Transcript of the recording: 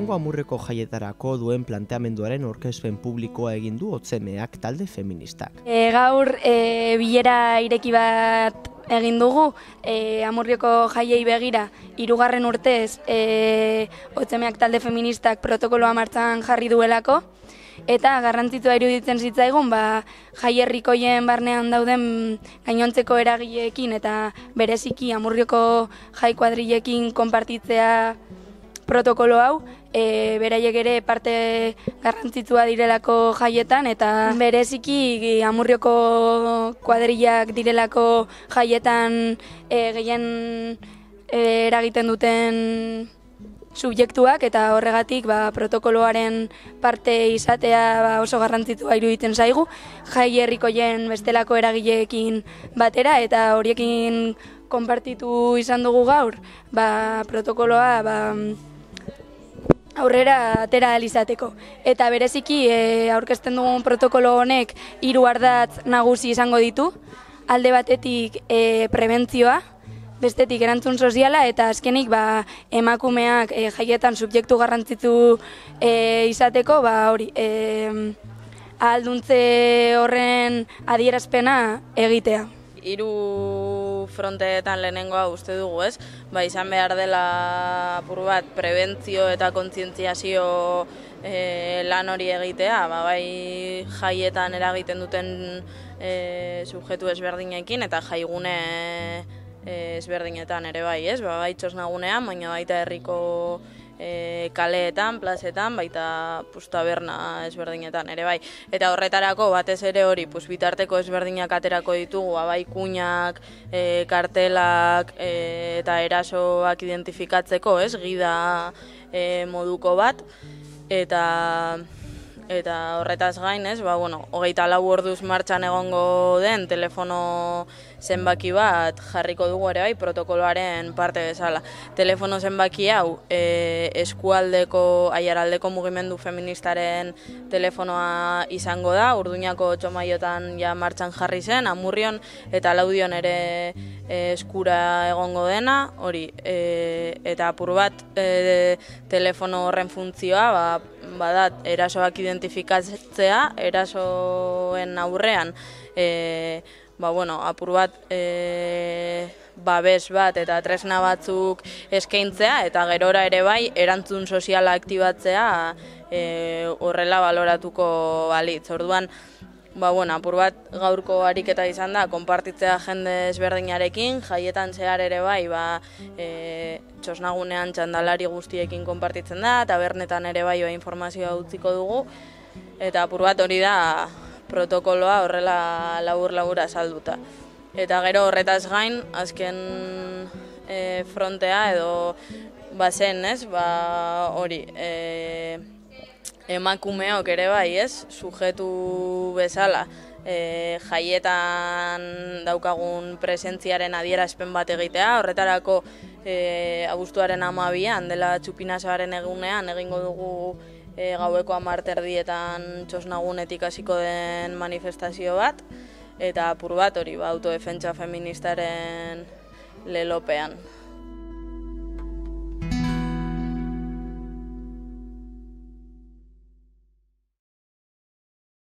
aurtengo Amurrioko jaietarako duen planteamenduaren aurkezpen publikoa egin du Otzemeak talde feministak. Gaur bilera ireki bat egin dugu, Amurrioko jaiei begira, 3. urtez Otzemeak talde feministak protokoloa martxan jarri duelako, eta garrantzitsua iruditzen zitzaigun jai herrikoien barnean dauden gainontzeko eragileekin eta bereziki Amurrioko jai kuadrilekin konpartitzea protokolo hau, beraiek ere parte garrantzitsua direlako jaietan eta bereziki Amurrioko kuadrilak direlako jaietan gehien eragiten duten subjektuak eta horregatik protokoloaren parte izatea oso garrantzitsua iruditzen zaigu, jai herrikoien bestelako eragileekin batera eta horiekin konpartitu izan dugu gaur, protokoloa aurrera atera ahal izateko. Eta bereziki aurkezten dugun protokolo honek 3 ardatz nagusi izango ditu, alde batetik prebentzioa, bestetik erantzun soziala eta azkenik emakumeak jaietan subjektu garrantzitsu izateko ahalduntze horren adierazpena egitea. 3 fronteetan lehenengoa uste dugu, ez? Izan behar dela apur bat prebentzio eta kontzientziazio lan hori egitea, bai jaietan eragiten duten subjektu ezberdinekin eta jaigune ezberdinetan ere bai, ez? Bai txosnagunean, baina baita herriko kaleetan, plazetan, baita taberna ezberdinetan ere bai. Eta horretarako batez ere hori bitarteko ezberdinak aterako ditugu, bai kuinak, kartelak eta erasoak identifikatzeko, ez? Gida moduko bat. Eta horretaz gain, ez? 24 orduz martxan egongo den telefono zenbaki bat jarriko dugu ere bai protokoloaren parte bezala. Telefono zenbaki hau eskualdeko, aiaraldeko mugimendu feministaren telefonoa izango da, Urduñako 8 maiotan martxan jarri zen, Amurrion eta Laudion ere eskura egongo dena, hori, eta apur bat telefono horren funtzioa badat erasoak identifikatzea, erasoen aurrean apur bat babes bat eta tresna batzuk eskaintzea eta gerora ere bai erantzun soziala aktibatzea horrela baloratuko balitz. Orduan, apur bat gaurko ariketa izan da, konpartitzea jende ezberdinarekin, jaietan zehar ere bai, txosnagunean txandalari guztiekin konpartitzen da, tabernetan ere bai informazioa utziko dugu, eta apur bat hori da protokoloa horrela labur azalduta. Eta gero horretaz gain, azken frontea edo bazen, ez, hori, emakumeok ere bai, ez, sujetu bezala, jaietan daukagun presentziaren adierazpen bat egitea, horretarako abuztuaren 12an dela txupinazoaren egunean egingo dugu gaueko 10:00 txosnagunetik hasiko den manifestazio bat, eta apur bat hori autodefentsa feministaren lelopean.